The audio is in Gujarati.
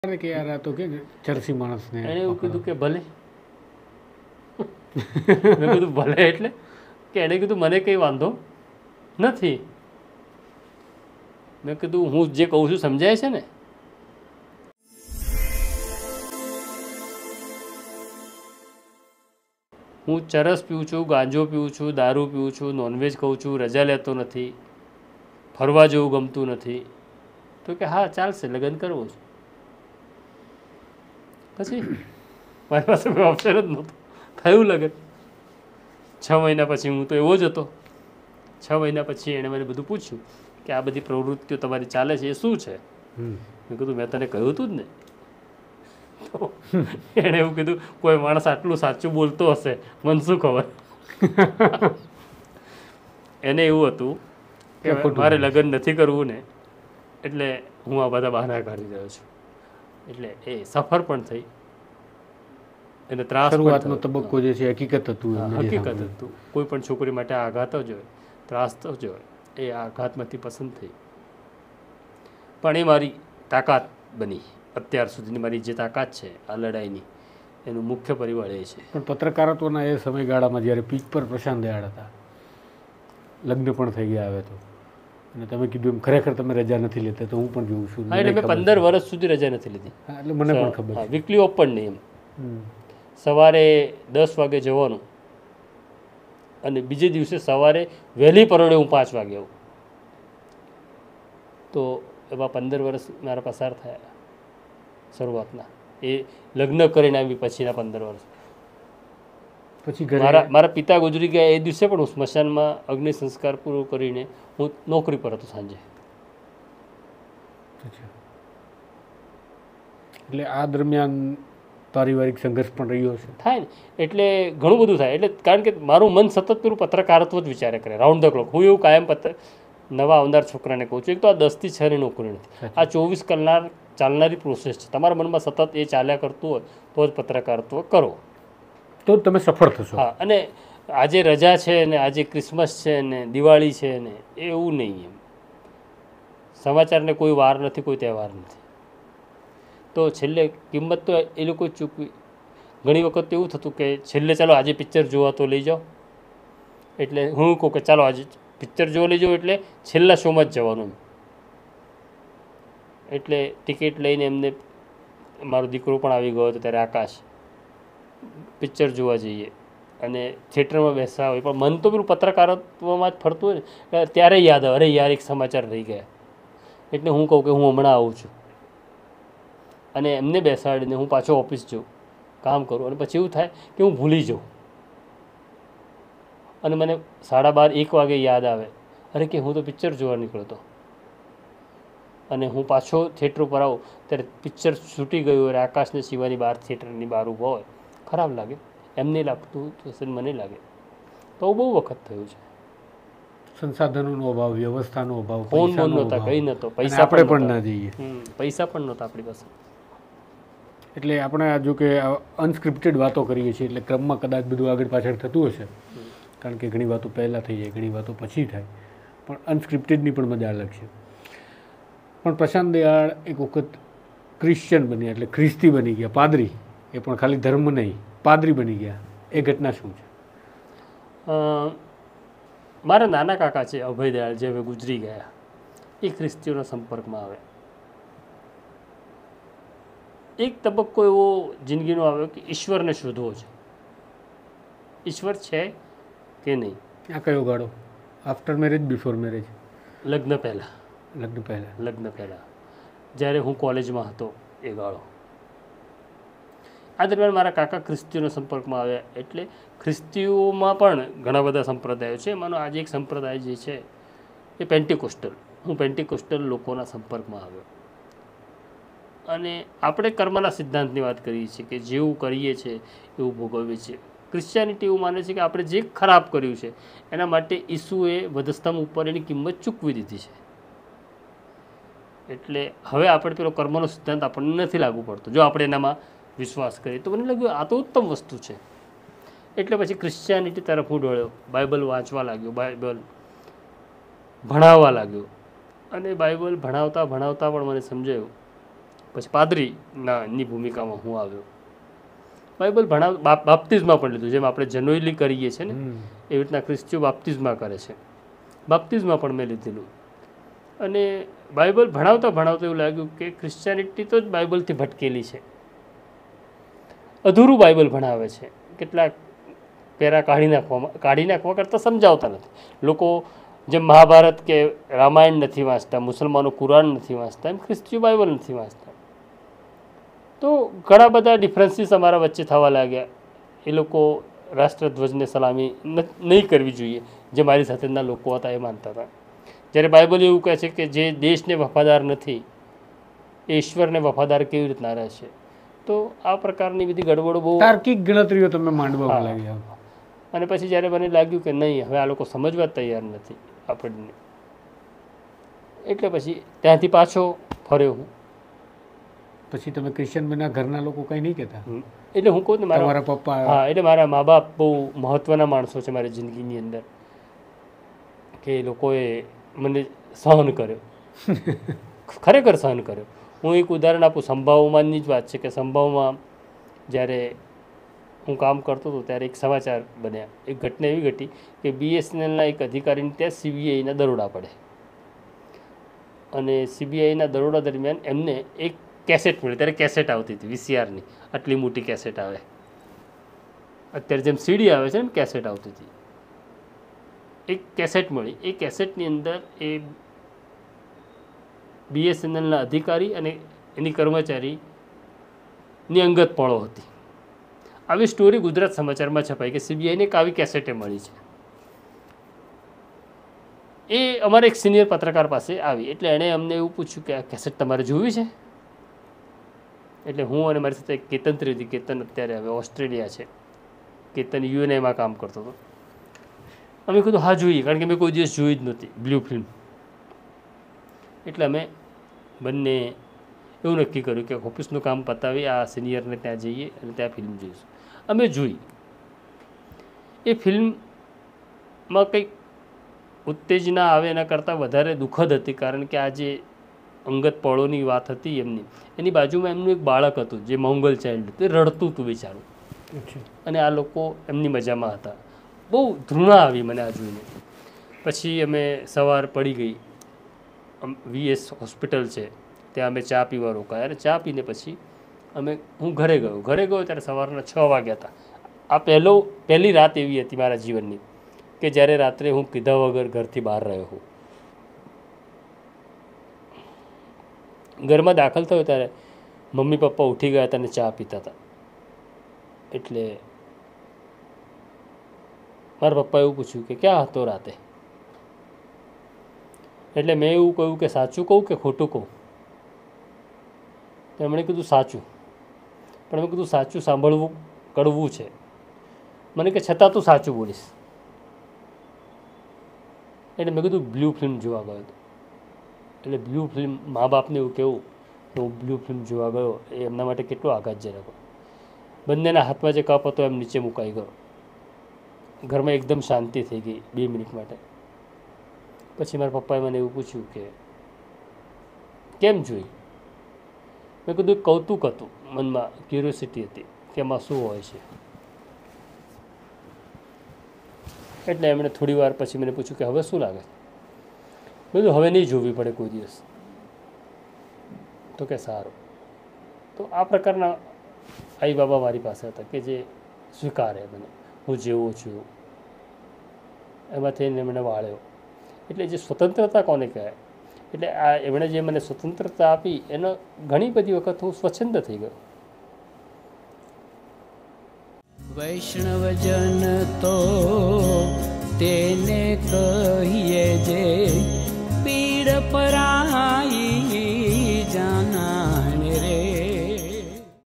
કે યાર આ તો કે ચરસી માણસને એણે એવું કીધું કે ભલે. મેં કીધું ભલે એટલે કે એણે કીધું મને કંઈ વાંધો નથી. મેં કીધું હું જે કહું છું સમજાય છે ને. હું ચરસ પીવું છું, ગાંજો પીવું છું, દારૂ પીવું છું, નોનવેજ ખાઉં છું, રજા લેતો નથી, ફરવા જવું ગમતું નથી. તો કે હા ચાલશે, લગ્ન કરવું છે. પછી મારી પાસે કોઈ ઓપ્શન જ નહોતું, થયું લગ્ન. 6 મહિના પછી હું તો એવો જ હતો. 6 મહિના પછી એણે મને બધું પૂછ્યું કે આ બધી પ્રવૃત્તિઓ તમારી ચાલે છે એ શું છે. મેં કીધું મેં તને કહ્યું હતું જ ને. તો એણે એવું કીધું કોઈ માણસ આટલું સાચું બોલતો હશે મને શું ખબર. એને એવું હતું કે મારે લગ્ન નથી કરવું ને એટલે હું આ બધા બહાના કાઢી રહ્યો છું. એટલે એ સફર પણ થઈ, એને ત્રાસ શરૂઆતનો તબક્કો જે છે હકીકત હતું. હકીકત હતું. કોઈ પણ છોકરી માટે આઘાત જ હોય, ત્રાસ તો જ હોય. એ આઘાતમાંથી પસંદ થઈ. પણ એ મારી તાકાત બની. અત્યાર સુધીની મારી જે તાકાત છે આ લડાઈની, એનું મુખ્ય પરિબળ એ છે. પણ પત્રકારત્વના એ સમયગાળામાં જ્યારે પીક પર પ્રશાંત દયાળ હતા, લગ્ન પણ થઈ ગયા હવે તો, અને તમે કીધું એમ ખરેખર તમે રજા નથી લેતા, તો હું પણ જોઉં છું. એટલે મેં 15 વર્ષ સુધી રજા નથી લીધી. એટલે મને પણ ખબર છે. વીકલી ઓફ પણ નહીં. એમ સવારે 10 વાગે જવાનું અને બીજે દિવસે સવારે વહેલી પરોળે હું 5 વાગે આવું. તો એવા 15 વર્ષ મારા પસાર થયા શરૂઆતના. એ લગ્ન કરીને આવી પછીના 15 વર્ષ. પછી મારા પિતા ગુજરી ગયા એ દિવસે પણ હું સ્મશાનમાં અગ્નિ સંસ્કાર પૂરો કરીને હું નોકરી પર હતો સાંજે. એટલે આ દરમિયાન પારિવારિક સંઘર્ષ પણ રહ્યો છે. થાય ને, એટલે ઘણું બધું થાય. એટલે કારણ કે મારું મન સતત પેલું પત્રકારત્વ જ વિચારે કરે, રાઉન્ડ ધ ક્લોક. હું એવું કાયમ નવા આવનાર છોકરાને કહું છું, એક તો આ 10 થી 6 ની નોકરી નથી, આ 24 કલાક ચાલનારી પ્રોસેસ છે. તમારા મનમાં સતત એ ચાલ્યા કરતું હોય તો જ પત્રકારત્વ કરો, તો તમે સફળ થશો. હા. અને આજે રજા છે ને આજે ક્રિસમસ છે ને દિવાળી છે ને એવું નહીં. એમ સમાચારને કોઈ વાર નથી, કોઈ તહેવાર નથી. તો છેલ્લે કિંમત તો એ લોકો ચૂકવી. ઘણી વખત એવું થતું કે છેલ્લે ચાલો આજે પિક્ચર જોવા તો લઈ જાઓ. એટલે હું કહું કે ચાલો આજે પિક્ચર જોવા લઈ જાઓ, એટલે છેલ્લા શોમાં જ જવાનું. એટલે ટિકિટ લઈને એમને, મારો દીકરો પણ આવી ગયો હતો ત્યારે, આકાશ, પિક્ચર જોવા જઈએ અને થિયેટરમાં બેસા હોય. પણ મન તો પેલું પત્રકારત્વમાં જ ફરતું હોય ને, ત્યારે યાદ આવે, અરે યાર એક સમાચાર રહી ગયા. એટલે હું કહું કે હું હમણાં આવું છું અને એમને બેસાડીને હું પાછો ઓફિસ જાઉં, કામ કરું. અને પછી એવું થાય કે હું ભૂલી જાઉં અને મને 12:30 1 વાગે યાદ આવે, અરે કે હું તો પિક્ચર જોવા નીકળતો. અને હું પાછો થિયેટર પર આવું ત્યારે પિક્ચર છૂટી ગયું હોય, આકાશને શિવાની બહાર થિયેટરની બહાર ઊભો હોય. ખરાબ લાગે. એમને લાગતું હશે, મને લાગે. તો બહુ વખત થયું છે. સંસાધનોનો અભાવ, વ્યવસ્થાનો અભાવ, ફોન નહોતા, કંઈ નહોતો, પૈસા આપણે પણ ના જઈએ, પૈસા પણ નહોતા આપણી પાસે. એટલે આપણે આ જો કે અનસ્ક્રિપ્ટેડ વાતો કરીએ છીએ, એટલે ક્રમમાં કદાચ બધું આગળ પાછળ થતું હશે, કારણ કે ઘણી વાતો પહેલાં થઈ જાય, ઘણી વાતો પછી થાય. પણ અનસ્ક્રિપ્ટેડની પણ મજા અલગ છે. પણ પ્રશાંત દયાળ એક વખત ક્રિશ્ચિયન બન્યા, એટલે ખ્રિસ્તી બની ગયા, પાદરી. એ પણ ખાલી ધર્મ નહીં, પાદરી બની ગયા. એ ઘટના શું છે? મારા નાના કાકા છે અભય દયાળ, જે હવે ગુજરી ગયા. એ ખ્રિસ્તીઓના સંપર્કમાં આવે. એક તબક્કો એવો જિંદગીનો આવ્યો કે ઈશ્વરને શોધવો છે. ઈશ્વર છે કે નહીં. આ કયો ગાળો? After marriage, before marriage? લગ્ન પહેલાં. લગ્ન પહેલાં જ્યારે હું કોલેજમાં હતો એ ગાળો. આ દરમિયાન મારા કાકા ખ્રિસ્તીઓના સંપર્કમાં આવ્યા. એટલે ખ્રિસ્તીઓમાં પણ ઘણા બધા સંપ્રદાયો છે. એમાંનો આજે એક સંપ્રદાય જે છે એ પેન્ટિકોસ્ટલ. હું પેન્ટિકોસ્ટલ લોકોના સંપર્કમાં આવ્યો. અને આપણે કર્મના સિદ્ધાંતની વાત કરીએ છીએ કે જેવું કરીએ છીએ એવું ભોગવીએ છીએ. ક્રિશ્ચિયાનિટી એવું માને છે કે આપણે જે ખરાબ કર્યું છે એના માટે ઈસુએ વધસ્તંભ ઉપર એની કિંમત ચૂકવી દીધી છે. એટલે હવે આપણે પેલો કર્મનો સિદ્ધાંત આપણને નથી લાગુ પડતો. જો આપણે એનામાં વિશ્વાસ કરીએ તો મને લાગ્યું આ તો ઉત્તમ વસ્તુ છે. એટલે પછી ક્રિશ્ચિયાનિટી તરફ હું ડોળ્યો, બાઇબલ વાંચવા લાગ્યો, બાઇબલ ભણાવવા લાગ્યો. અને બાઇબલ ભણાવતા પણ મને સમજાયું પછી પાદરીની ભૂમિકામાં હું આવ્યો. બાઇબલ બાપ્તિઝમાં પણ લીધું. જેમ આપણે જનોઈલી કરીએ છીએ ને એવી રીતના ખ્રિસ્તીઓ બાપ્તિઝમાં કરે છે. બાપ્તિઝમાં પણ મેં લીધેલું. અને બાઇબલ ભણાવતા ભણાવતા એવું લાગ્યું કે ક્રિશ્ચિયાનિટી તો જ બાઇબલથી ભટકેલી છે. અધૂરું બાઇબલ ભણાવે છે. કેટલાક પેરા કાઢી નાખવા કરતાં સમજાવતા નથી. લોકો જેમ મહાભારત કે રામાયણ નથી વાંચતા, મુસલમાનો કુરાન નથી વાંચતા, એમ ખ્રિસ્તીઓ બાઇબલ નથી વાંચતા. તો ઘણા બધા ડિફરન્સીસ અમારા વચ્ચે થવા લાગ્યા. એ લોકો રાષ્ટ્રધ્વજને સલામી નહીં કરવી જોઈએ, જે મારી સાથેના લોકો હતા એ માનતા હતા. જ્યારે બાઇબલ એવું કહે છે કે જે દેશને વફાદાર નથી એ ઈશ્વરને વફાદાર કેવી રીતના રહેશે. તો આ પ્રકારની બધી ગડબડો બહુ તાર્કિક ગણતરીઓ તમે માંડવા લાગ્યા. અને પછી જ્યારે મને લાગ્યું કે નહીં, હવે આ લોકો સમજવા તૈયાર નથી આપણને, એટલે પછી ત્યાંથી પાછો ફર્યો હું. પછી તમે ક્રિશ્ચિયન બના ઘરના લોકો કંઈ નહીં કહેતા? એટલે હું કહું ને મારા પપ્પા, હા, એટલે મારા મા બાપ બહુ મહત્ત્વના માણસો છે મારી જિંદગીની અંદર, કે એ લોકોએ મને સહન કર્યો, ખરેખર સહન કર્યો. હું એક ઉદાહરણ આપું. સંભાવમાંની જ વાત છે કે સંભાવમાં જ્યારે હું કામ કરતો હતો ત્યારે એક સમાચાર બન્યા. એક ઘટના એવી ઘટી કે BSNLના એક અધિકારીને ત્યાં CBIના દરોડા પડે, અને CBIના દરોડા દરમિયાન એમને એક કેસેટ મળી. ત્યારે કેસેટ આવતી હતી VCRની, આટલી મોટી કેસેટ આવે. અત્યારે જેમ CD આવે છે ને, કેસેટ આવતી હતી. એક કેસેટ મળી. એ કેસેટની અંદર એ BSNLના અધિકારી અને એની કર્મચારીની અંગત પળો હતી. આવી સ્ટોરી ગુજરાત સમાચારમાં છપાઈ કે CBIને એક આવી કેસેટે મળી છે. એ અમારા એક સિનિયર પત્રકાર પાસે આવી. એટલે એણે અમને એવું પૂછ્યું કે આ કેસેટ તમારે જોવી છે? એટલે હું અને મારી સાથે એક કેતન ત્રિવેદી, કેતન અત્યારે હવે ઓસ્ટ્રેલિયા છે, કેતન UNIમાં કામ કરતો હતો. અમે કીધું હા જોઈએ, કારણ કે મેં કોઈ દિવસ જોઈ જ નહોતી બ્લુ ફિલ્મ. એટલે અમે બંને એવું નક્કી કર્યું કે ઓફિસનું કામ પતાવી આ સિનિયરને ત્યાં જઈએ અને ત્યાં ફિલ્મ જોઈશું. અમે જોઈ. એ ફિલ્મમાં કંઈક ઉત્તેજના આવે એના કરતાં વધારે દુઃખદ હતી, કારણ કે આ જે અંગત પળોની વાત હતી એમની, એની બાજુમાં એમનું એક બાળક હતું જે મોંગલ ચાઇલ્ડ હતું. એ રડતું હતું બિચારું, અને આ લોકો એમની મજામાં હતા. બહુ ધૃણા આવી મને આ જોઈને. પછી અમે સવાર પડી ગઈ, VS હોસ્પિટલ છે ત્યાં અમે ચા પીવા રોકાયા, અને ચા પીને પછી હું ઘરે ગયો ત્યારે સવારના 6 વાગ્યા હતા. આ પહેલી રાત એવી હતી મારા જીવનની કે જ્યારે રાત્રે હું કીધા વગર ઘરથી બહાર રહ્યો હું. ઘરમાં દાખલ થયો ત્યારે મમ્મી પપ્પા ઉઠી ગયા હતા અને ચા પીતા હતા. એટલે મારા પપ્પાએ એવું પૂછ્યું કે ક્યાં હતો રાતે? એટલે મેં એવું કહ્યું કે સાચું કહું કે ખોટું કહું? તો એમણે કીધું સાચું. પણ મેં કીધું સાચું સાંભળવું કડવું છે. મને કે છતાં તું સાચું બોલીશ. એટલે મેં કીધું બ્લુ ફિલ્મ જોવા ગયો હતો. એટલે બ્લુ ફિલ્મ, મા બાપને એવું કહેવું કે હું બ્લુ ફિલ્મ જોવા ગયો એ એમના માટે કેટલું આઘાતજનક હોય. બંનેના હાથમાં જે કપ હતો એમ નીચે મુકાઈ ગયો. ઘરમાં એકદમ શાંતિ થઈ ગઈ 2 મિનિટ માટે. પછી મારા પપ્પાએ મને એવું પૂછ્યું કે કેમ જોઈ? મેં કીધું કૌતુક હતું, મનમાં ક્યુરિયોસિટી હતી કે એમાં શું હોય છે. એટલે એમણે થોડી વાર પછી મને પૂછ્યું કે હવે શું લાગે? મેં કીધું હવે નહીં જોવી પડે કોઈ દિવસ. તો કે સારું. તો આ પ્રકારના આઈ બાબા મારી પાસે હતા કે જે સ્વીકારે મને, હું જેવો છું એમાંથી એમણે વાળ્યો. એટલે જે સ્વતંત્રતા કોને કહેવાય, એટલે આ એમણે જે મને સ્વતંત્રતા આપી એનો ઘણી બધી વખત હું સ્વચ્છંદ થઈ ગયો. વૈષ્ણવજન તો તેને કહીએ જે પીડ પરા